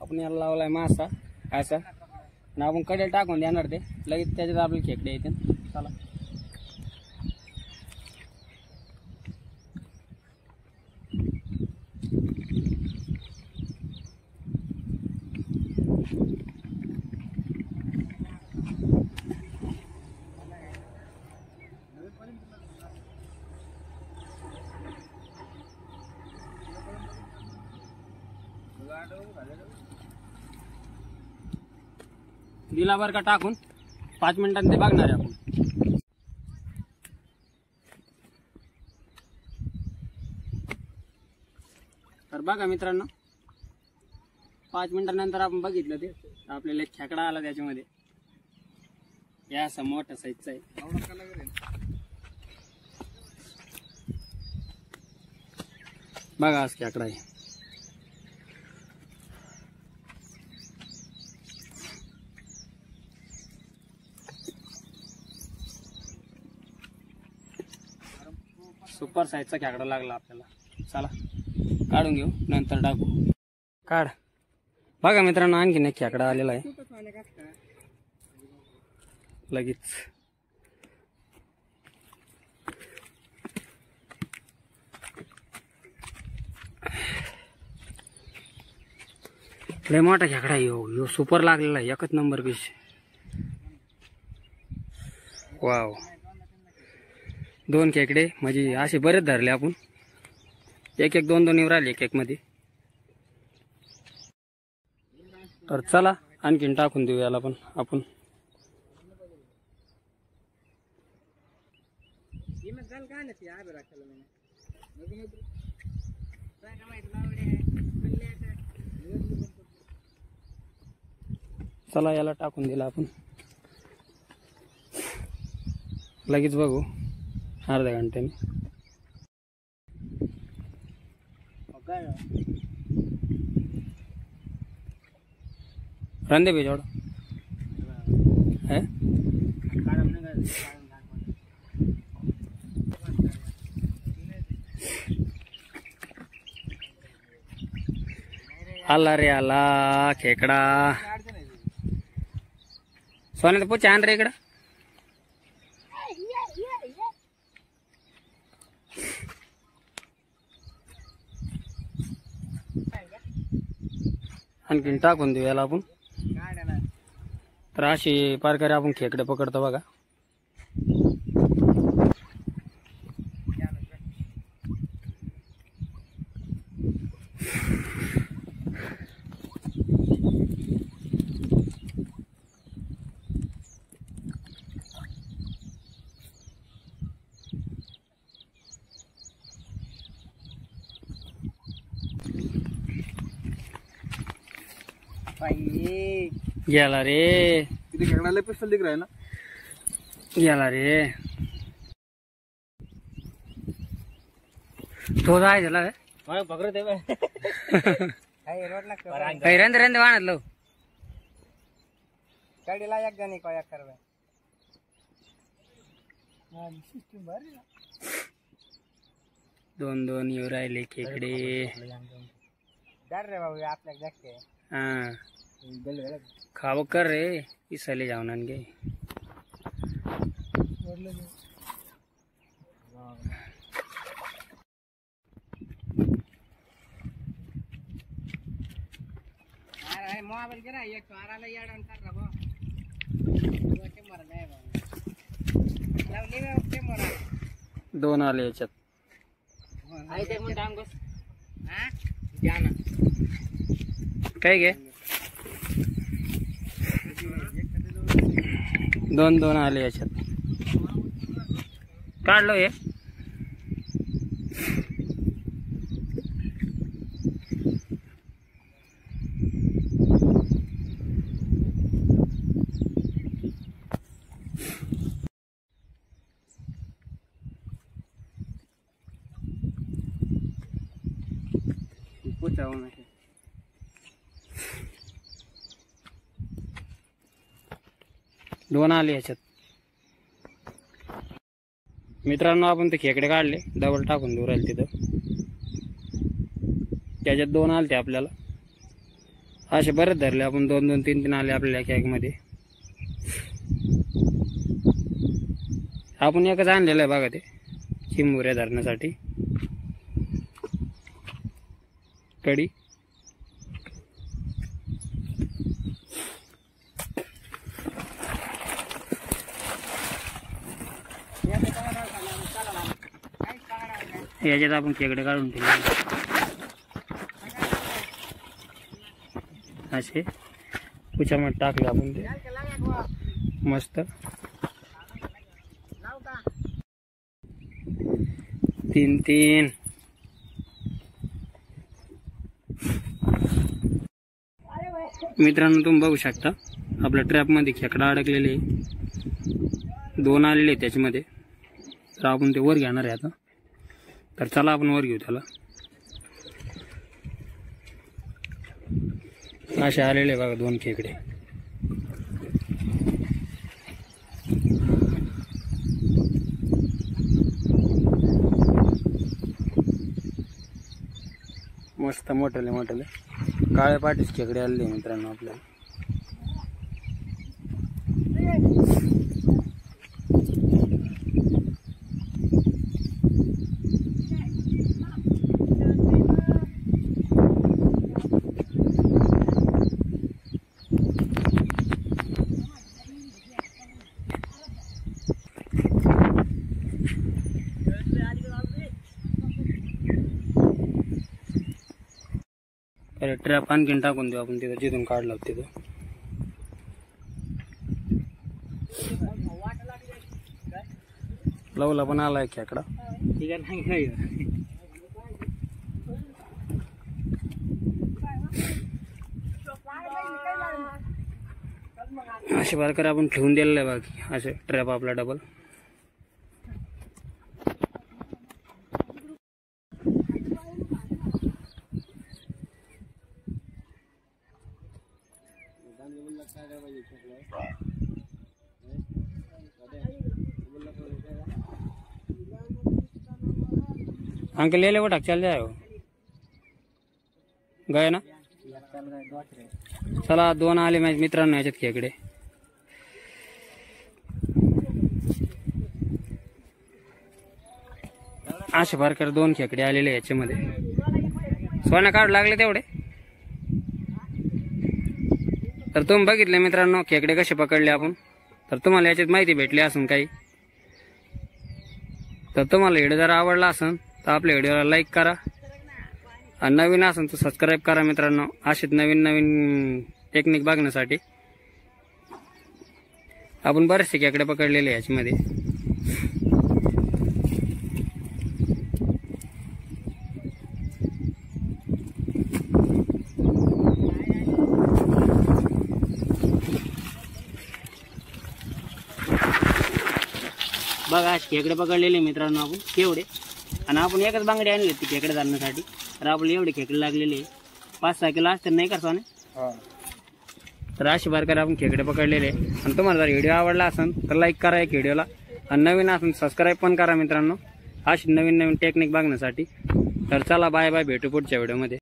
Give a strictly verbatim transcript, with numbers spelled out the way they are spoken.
आपण याला लावलाय मासा असा आणि आपण कडेल टाकून देणार ते लगेच त्याच्यात आपले खेकडे येते। चला दिला बर का टाकून पाच मिनिटांनी ते बघणार आहे आपण। तर बघा मित्रांनो पाच मिनिटांनंतर आपण बघितलं ते आपल्याला एक खेकडा आला त्याच्यामध्ये। या असा मोठा साईजचा आहे बघा, आज खेकडा आहे। सुपर साईजचा खेकडा लागला आपल्याला। चला काढून घेऊ नंतर टाकू। काढ बघा मित्रांनो आणखीन एक खेकडा आलेला आहे लगेच। लय मोठा खेकडा यो यो सुपर लागलेला आहे, एकच नंबर पीस। वाव, दोन खेकडे म्हणजे असे बरेच धरले आपण, एक एक दोन दोन येऊ राहिले एक एक मध्ये। तर चला आणखीन टाकून देऊ याला पण आपण। चला याला टाकून दिला आपण, लगेच बघू अर्ध्या घंट्याने। रंदे भी जोड़ है आला रे आला खेकडा। सोने तो पूछ आन रे इकड़ा आणखीन टाकून देऊ याला आपण। तर अशी प्रकारे आपण खेकडे पकडतो बघा। गेला रे, किती खेकडाला पिस्टल दिख रहा है ना। गेला रे तो जाय झाला रे मला पकडू दे बे काही रोड लागतो काही रंद रंद वाणतलो गाडीला एक जणी काय करवे हा सिस्टम भारी ना। दोन दोन येऊ राहिले खेकडे। डर रे बाबू आपल्या जाके हां खाव कर रे इसले जाऊन आणगे। अरे मोबाईल गिरा एक मारायला याड अंतर रबो ते मर जाय बाबू लावली ते मरा दोन आले याच्यात। आई ते म्हणता अंगोस हां जाना काय गे दोन दोन आले याच्यात। काढलो हे पुचावून आहे। दोन आले याच्यात मित्रांनो। आपण ते खेकडे काढले डबल टाकून देऊ राहिले तिथं, त्याच्यात दोन आले ते आपल्याला। असे बरेच धरले आपण, दोन दोन तीन तीन आले आपल्या कॅग मध्ये. आपण एकच आणलेलं आहे बघा ते चिंबुऱ्या धरण्यासाठी कडी. याच्यात आपण खेकडे काढून ठेवले असे पुच्यामध्ये टाकले आपण ते मस्त. तीन तीन मित्रांनो तुम्ही बघू शकता आपल्या ट्रॅप मध्ये खेकडा अडकलेले दोन आलेले त्याच्यामध्ये. तर आपण ते वर घेणार आहे आता. तर चला आपण वर घेऊ त्याला. असे आलेले बघा दोन खेकडे. मस्त मोठले मोठले काळ्या पाटीस खेकडे आलेले मित्रांनो आपल्याला. ट्रॅप आणखीन टाकून देऊ आपण तिथं जिथून काढला तिथं. लवला पण आलाय खेकडा. असे बारकर आपण ठेवून दिलेलं आहे बाकी असे ट्रॅप आपला डबल. अंकल ले ले वो चल जाए वो गए ना. चला दोन आले माझ्या मित्रांनो याच्यात खेकडे. असे बारकर दोन खेकडे आलेले याच्यामध्ये. सोन्या काढू लागले तेवढे. तर तुम्ही बघितले मित्रांनो खेकडे कसे पकडले आपण. तर तुम्हाला याच्यात माहिती भेटली असेल काही. तर तुम्हाला व्हिडिओ जर आवडला असेल तर आपल्या व्हिडिओला लाईक करा आणि नवीन असेल तर सबस्क्राईब करा मित्रांनो. असेच नवीन नवीन टेक्निक बघण्यासाठी. आपण बरेचसे खेकडे पकडलेले याच्यामध्ये. बघा खेकडे पकडलेले मित्रांनो आपण केवढे. आणि आपण एकच बांगडी आणली होती खेकडे धरण्यासाठी. तर आपले एवढे खेकडे लागलेले पाच सहा किलो असते नाही का सोने. तर अशी बारकार आपण खेकडे पकडलेले. आणि तुम्हाला जर व्हिडिओ आवडला असेल तर लाईक करा एक व्हिडिओला आणि नवीन असेल सबस्क्राईब पण करा मित्रांनो अशी नवीन नवीन टेक्निक बघण्यासाठी. तर चला बाय बाय, भेटू पुढच्या व्हिडिओमध्ये.